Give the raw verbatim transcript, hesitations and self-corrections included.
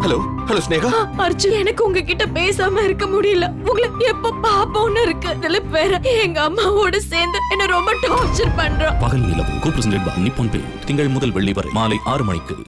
Hello hello Sneha. Arjun, எனக்கு உங்ககிட்ட பேசாம இருக்க முடியல. உங்களை எப்ப பாப்போம்னு இருக்கு. திலீப் வேற எங்க அம்மாவோட சேர்ந்து என்ன ரொம்ப டார்ச்சர் பண்றான். Pagal Nilavu co presented by Nippon paint. திங்கள் முதல் வெள்ளி வரை மாலை ஆறு மணிக்கு.